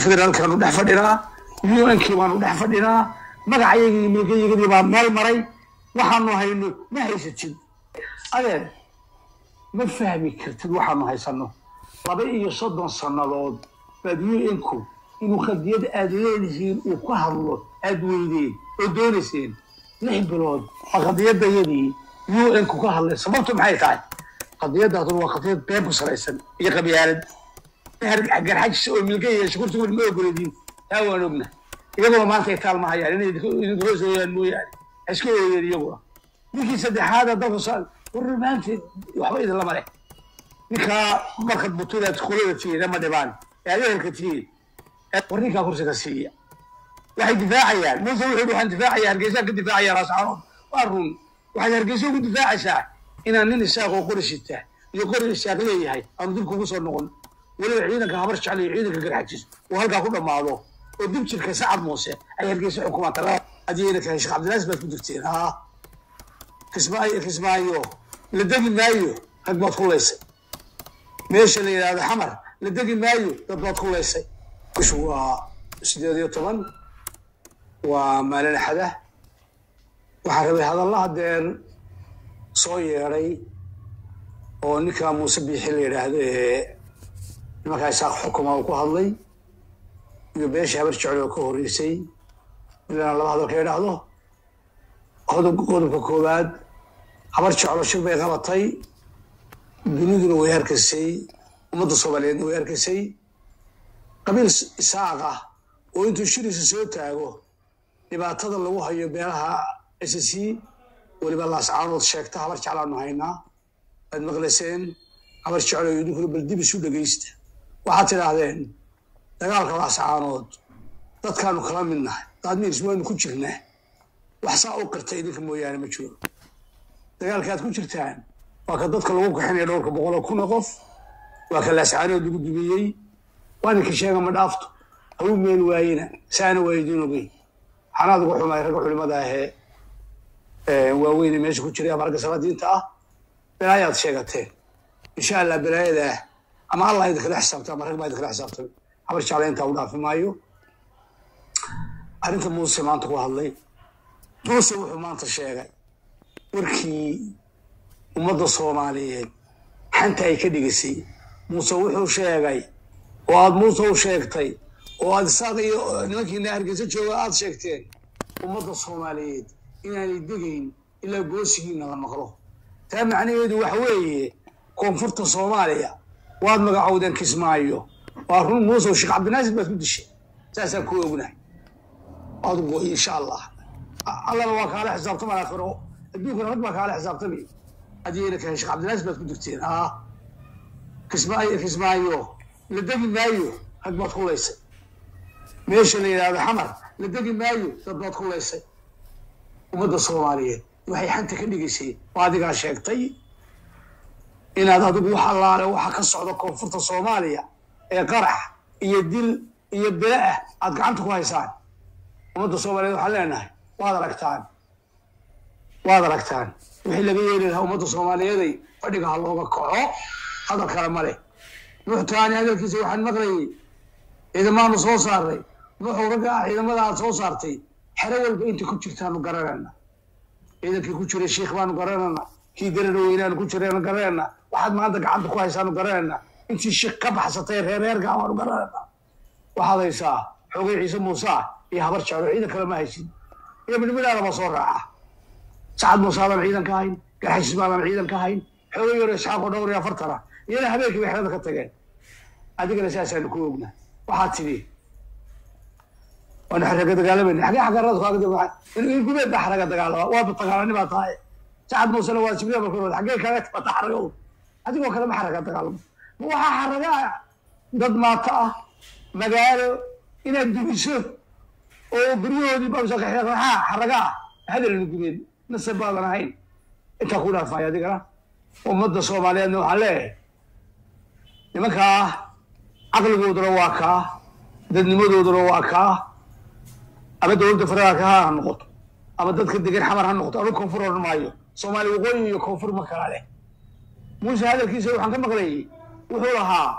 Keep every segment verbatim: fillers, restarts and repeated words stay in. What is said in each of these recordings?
federaalka aanu dhex fadhinaa U N K baanu dhex fadhinaa magacayagii milkiyagii baa meel maray waxaanu hayno ma haysatid adeer ma fahmi kartid waxaanu haysano laba iyo soddon sanadood baad U N K inuu qadiyad aad leedihiin uu ku hadlo aad weydeen oo doonayseen lix bilood qadiyadayadii U N K ka hadlay sababtu maxay tahay qadiyadaadu waa qadiyad beeb u sareysan iyo qabyaalad garxajis oo milkiyay shukurtu ma ogoladin taa waan ogna iyagoo maanta ay taal ma hayaan inay idinku hoosayaan mooyaan iska ooyeen iyagoo ninkii saddexaad dalka soo warmaantii waxba idin lama leh ninka markad butulaad qolada tiina ma dhibaan adeerka tii warninka kursiga siiya waxay difaacayaan muuse wuxuu waxaan difaacayaa hargeysa ka difaacaya raascaanood waa run waxay hargeysa ku difaacaysaa inaan nin isaaq oo qorishita iyo qori isaaq leeyahay aanu dib kugu soo noqon waliba ciidanka habar jecel iyo ciidanka garxajis oo halkaa ku dhammaado oo dib jirka sacad muuse ay hargeysa xukuumaad tala adiina ka sheekh cabdilaaziz baad ku dirteen ha kismaayo kismaayo la degi maayo rag baad ku leysay meesha la yiraahdo xamar la degi maayo dad baad ku leysay bishu waa sideed iyo toban waa maalin axada waxaa rabay hadallaha deen soo yeedhay oo ninka muuse biixi la yidhaahdo ee nimankaa isaaq xukuma uu ku hadlay iyo beesha habar jecel oo ka horreysay ilaa laba hadal ka yidhaahdo qodobka koowaad habar jeclo shir bay qabatay duniduna way harkaysay ummadda soomaaliyeedna way harkaysay qabiil isaaq ah oo intuu shiriisa soo taago dhibaatada lagu hayo beelaha S C waliba laascaanood sheegta habar jeclaanu haynaa aad maqlayseen habar jeclo idinkuna bal dib isu dhegaysta waxaad tidhaahdeen dagaalka laascaanood dadkaanu kala midnahay daadmiis waynu ku jirnaa wax saa u qirtay idinka mooyaane ma jiro dagaalkaad ku jirtaan waa ka dadka lagu kaxinaya dhowrka boqol oo kun oo qof waa ka laascaanood lagu dumiyey waa ninka sheega ma dhaafto haw meel waayina saana waa idiin ogey xanaad ugu xumay rag culimada ahee waaweyn meesha ku jiray amarka salaadiinta ah bilaayaad sheegateen insha allah bilaayada ama allah idin xisaabta ama rag baa idin xisaabta habar jecel inta u dhaafi maayo arrinta muuse maanta ku hadlay muuse wuxuu maanta sheegay warkii ummadda soomaaliyeed xanta ay ka dhigisay muuse wuxuu sheegay oo aad muuse u sheegtay oo aad isaaq iyo nimankiina hargeysa jooga aad sheegteen ummadda soomaaliyeed inaanay degayn ilaa goosigiina la maqlo taa macnaheedu waxa weeye koonfurta soomaaliya waad magacowdeen kismaayo waa run muuse oo sheekh cabdinaasir baad ku dishay saasaan ku ognahay adigu insha allah allana waa kaala xisaabtama aakhiro adduunkana rag baa kaala xisaabtami adiina ka sheekh cabdinaasir baad ku dirteen ah kismaayo kismaayo la degi maayo rag baad ku leysay meesha la yiraahdo xamar la degi maayo dad baad ku leysay ummadda soomaaliyeed waxay xanta ka dhigaysay oo adigaa sheegtay inaad adigu wax allaale waxa ka socda koonfurta soomaaliya ee qarax iyo dil iyo bele ah aad gacanta ku haysaan ummadda soomaaliyeed waxaan leenahay waad aragtaan waad aragtaan wixii laga yeeli lahaa ummadda soomaaliyeeday fadhiga ha looga kaco hadal kale ma leh nuuxtaani hadalkiisa waxaan maqlayay ciidamaanu soo saaray nuuxuu ragga ah ciidamada aad soo saartay xero walba inta ku jirtaanu garanayna ciidankii ku jiray sheekh baanu garanayna kii garana weynaanu ku jiraynu garanayna waxaad maanta gacanta ku haysaanu garanayna intii sheekh ka baxsatay reer reerka waanu garanayna waxaad haysaa xoogay ciise muuse iyo habar jeclo ciidan kale ma haysid iyo midnimadaana ma soo raaca sacad muuse aadan ciidan ka hayn garxajis baadan ciidan ka hayn xoogay yaro isxaaqoo dhowr iyo afartana iyana habeenkii bay xerada ka tageen adigana saasaanu ku ogna waxaad tidhi وانا حرقة دقالة حاجة حاجة رد خاطر دقالة يقول ده حرقة دقالة وابد دقالة نبى طاي ساعد موصل واسبيع بكرة حاجة كانت بتحرقوا هذي هو كلام حرقة دقالة هو حرقة ضد ما طا مجاله إن الدبيسه أو بريو دي بمسك حرقة حرقة هذا اللي نقول نسب بعض الحين أنت تقولها فايا دقالة ومدة صومالية إنه عليه لمكا عقل قدر واقع ضد نمود قدر واقع أما دولة فراغ ها النقط أما دتك الدقيق حمر هالنقط أنا كونفور المايو صومالي وقوي يكونفور مكان عليه موسى هذا الكيس يروح عن كم غري وحولها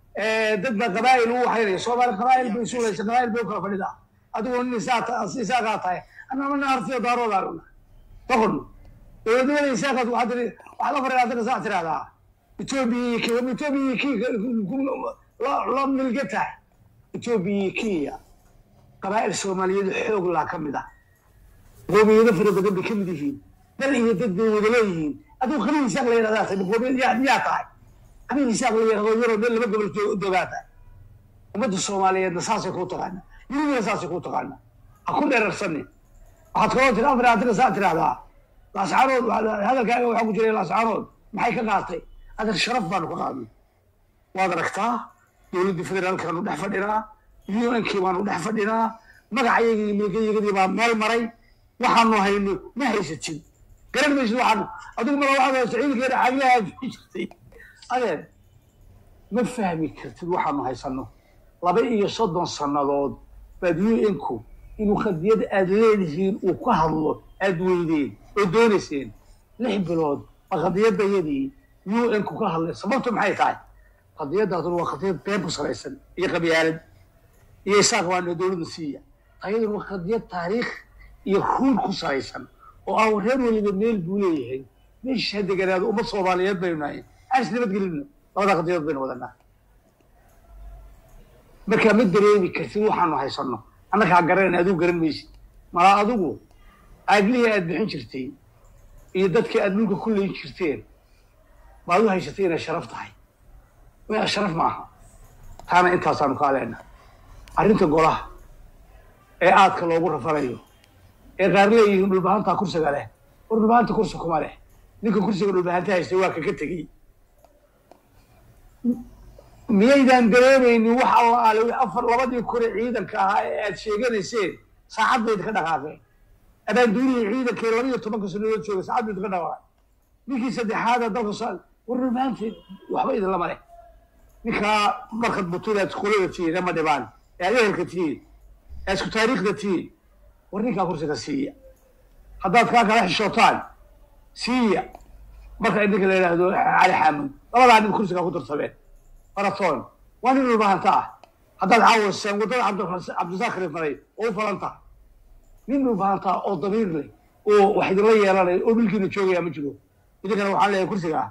dad baa qabaa'il u waxaynaya soomaali qabaa'il bay suulaysa qabaa'il bay u kala fadhidaa adigoo nin isaagaa tahay annama naartiyo daaroodaanuna taqon dowladnimada isaaqaad waxaad waxaad afar iyo labaatan saac tiraahdaa etoobiya kenya etoobiya kenya la milga tahay etoobiya kenya qabaa'il soomaaliyeed xoog laa ka mid ah qoomiyado fara badan bay ka mid yihiin dal iyo dad bay wada leeyihiin adigu qabiil isaaq la yidhahdaa tahay qoomiyad yaa yaa tahay qabiil isaaq la yidhahdo yaroo meel laba gobol joogaa tahay ummadda soomaaliyeedna saasay kuu taqaana yurubina saasay kuu taqaana ha ku dheerarsanin waxaad kaloo tiri afar labaatan saac tiraahdaa laascaanood hadalkaaga waxaa ku jiray laascaanood maxay ka qaatay adar sharaf baanu ka qaadnay waad aragtaa dowladdii federaalkaanu dhex fadhinaa u n kii baanu dhex fadhinaa magacayagii milkayagadii baa meel maray waxaanu hayno ma haysatin garan maysid waxaanu adigu mala waxaad haysta ciidankeena caglaha jirtay adeer ma fahmi kartid waxaanu haysano laba iyo soddon sannadood baad u n ku inuu qadiyad aad leedihiin uu ka hadlo aad weydeen oo doonayseen lix bilood ba qadiyadayadii u n ku ka hadlay sababtu maxay tahay qadiyadaaduna waa qadiyad been ku salaysan iyo qabyaalad iyo isaaq waana dowladda siiya ayaduna waa qadiyad taariikh iyo ruul ku salaysan oo ah reer weliba meel buu leeyahay meesha ha deganaado ummad soomaaliyeed baynu nahay aan is nabadgelino labada qadiyadood baynu wadanaa markaa ma dareemi kartid waxaanu haysano annagaa garanayna adigu garan maysid malaa adigu aaglihii aad bixin jirtay iyo dadkii aad dhulka ku leyn jirteen baad u haysatay inay sharaf tahay waa sharaf maaha taana intaasaanu kaa leenahay arrinta golaha ee aadka loogu rafanayo ee qaar leeyihiin dhulbahantaa kursiga leh war dhulbahanta kursi kuma leh ninka kursiga dhulbahanta haystay waa kaka tegey miyaydaan dareemaynin wax allaale afar labadii kore ciidanka ahaa ee aad sheeganayseen saacad bayd ka dhaqaaqeen abaanduurihii ciidankee laba iyo tobanka sanadood jooga saacad bayd ka dhaqaaqeen ninkii saddexaada dalka soo war dhulbahanta waxba idin lama leh ninkaa markad butudaad kulada tihiin ama dhibaan ee aad ehelka tihiin ee isku taariikhda tihiin war ninkaa kursiga siiya haddaad kaa kala xishootaan siiya marka idinka la yidhaahdo cali xaamud labadaa nin kursigaa ku darsameen faratoon waa nin dhulbahanta ah haddaad caawaseen waddada cabdisaaq rifaray oo u falan tahay nin dhulbahanta ah oo damiir leh oo wax idinla yeelanayo oo milkiina joogaya ma jiro idinkana waxaan leeyahay kursigaa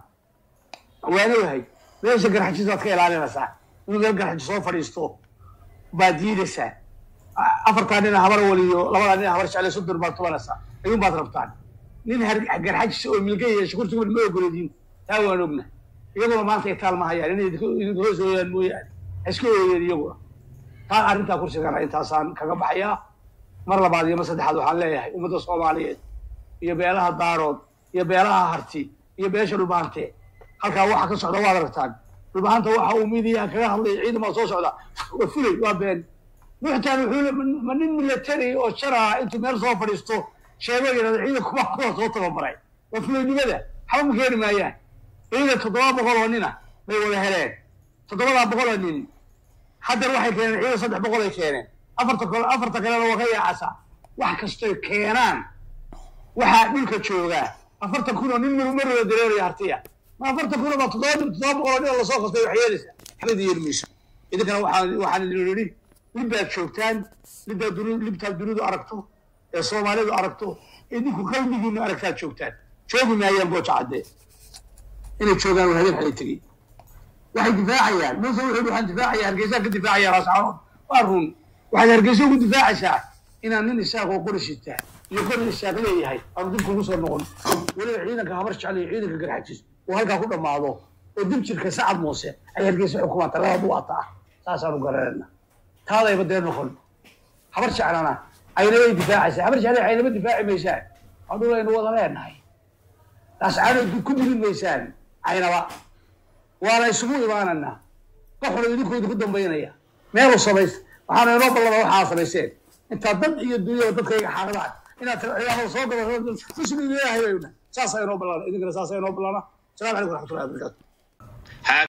waana wahay meesha garxajisaad ka ilaalinaysaa inuu meel garxaji soo fadhiisto baad diidaysaa afartaa nina habar waliyo labadaa nina habar jeclay soddon baad tubanaysaa ayuun baad rabtaan nin garxajis oo milga yeesha kursiga ma ogolediin taa waan ogna iyaguna maanta ay taal ma hayaan inay idinka hoos ooyaan mooyaane iska ooyeen iyaguna taa arrintaa kursigana intaasaan kaga baxayaa mar labaad iyo mar saddexaad waxaan leeyahay ummadda soomaaliyeed iyo beelaha daarood iyo beelaha harti iyo beesha dhulbahante halkaa waxa ka socda waad aragtaan dhulbahanta waxa uu midiyaha kaga hadlaya ciidamaa soo socda waa fulay waa been nuuxtaan wuxuu ma nin military oo jaraa intuu meel soo fadhiisto sheego yidhahda ciidankuba kuwa soo tababaray waa fulaynimada waxba ma keeni maayaan ciidan toddoba boqol oo nina bay wada heleen toddobadaa boqol oo nin haddana waxay keeneen ciidan saddex boqol ay keeneen afarta kale afarta kalena waa ka yaacasa wax kastoy keenaan waxaa dhulka joogaa afartan kun oo nin marwada dareeraya hartiya ma afartan kun oo baa toddoba toddoba boqol oo nin lasoo qastay wax yeelaysa waxba yeeli mayso idinkana waxaan waxaan idin yidhi libbaad joogtaan libbaad dunidu libtaad dunidu aragto ee soomaalidu aragto idinku qalbigiina aragtaad joogtaan joogi maayaan gooja caddee inay joogaan waa habeen xalay tegey waxay difaacayaan muuse wuxuu waxaan difaacaya hargeysaan ka difaacaya laascaanood waa run waxaad hargeysa ugu difaacaysaa inaad nin isaaq oo qori shita iyo qori isaaq leeyahay aanu dib kugu soo noqon weliba ciidanka habar jecel iyo ciidanka garxajis oo halkaa ku dhammaado oo dib jirka sacad muuse ay hargeysa xukumaanta labada duwaata ah saasaanu garanayna taadayba dee noqon habar jeclana aynabay difaacaysaa habar jecla aynaba difaaci maysaan aduu aynu wada leenahay laascaanood ku dilin maysaan aynaba waana isugu imaananaa qaxuna idinkooda ku dambaynaya meelu samays waxaana inoo ballama waxaa samayseen intaa dad iyo dunyada dadkayga xaaqdaan inaad ciidamada soo gabasho muslim ilaahay bayna saasa inoo ballana idinkana saasa inoo ballana asalaamu calaykum waraxmatullahi wabarakaatu